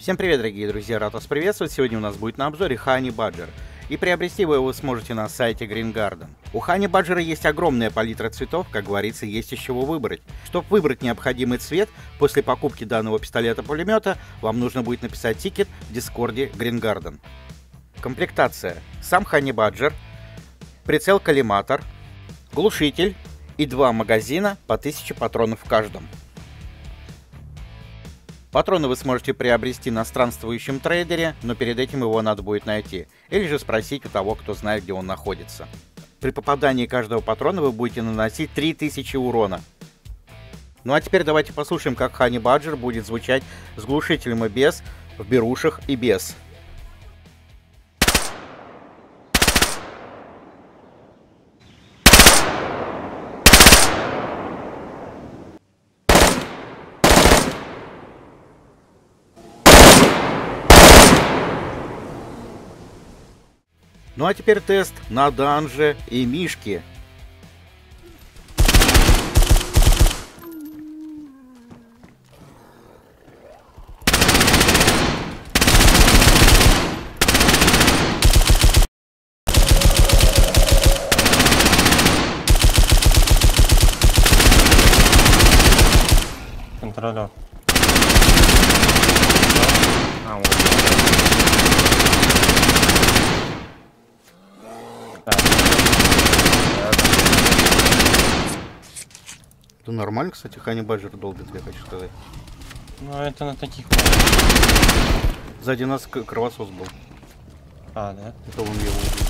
Всем привет, дорогие друзья, рад вас приветствовать. Сегодня у нас будет на обзоре Honey Badger. И приобрести вы сможете на сайте Green Garden. У Honey Badger есть огромная палитра цветов, как говорится, есть из чего выбрать. Чтобы выбрать необходимый цвет, после покупки данного пистолета-пулемета вам нужно будет написать тикет в Дискорде Green Garden. Комплектация. Сам Honey Badger, прицел-коллиматор, глушитель и 2 магазина по 1000 патронов в каждом. Патроны вы сможете приобрести на странствующем трейдере, но перед этим его надо будет найти, или же спросить у того, кто знает, где он находится. При попадании каждого патрона вы будете наносить 3000 урона. Ну а теперь давайте послушаем, как Honey Badger будет звучать с глушителем и без, в берушах и без. Ну а теперь тест на данже и мишки. Контролер. Это нормально, кстати, Honey Badger долбит, я хочу сказать. Ну это на таких. Сзади нас кровосос был. А, да? Это он его убил.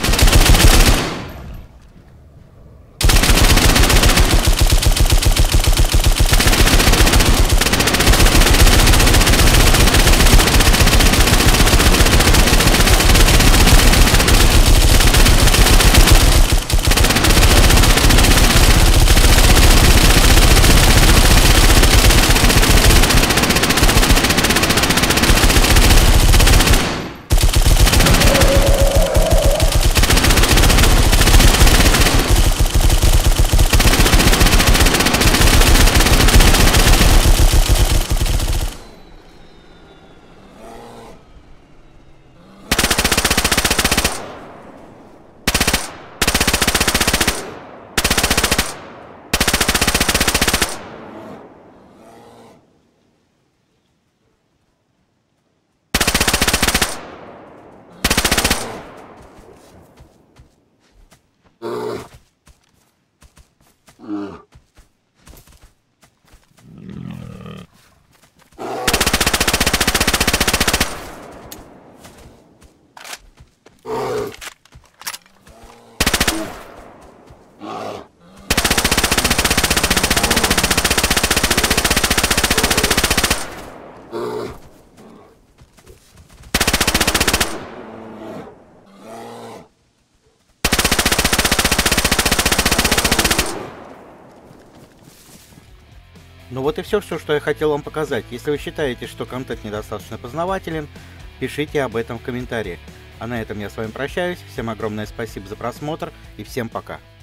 Ну вот и все, что я хотел вам показать. Если вы считаете, что контент недостаточно познавателен, пишите об этом в комментариях. А на этом я с вами прощаюсь. Всем огромное спасибо за просмотр и всем пока.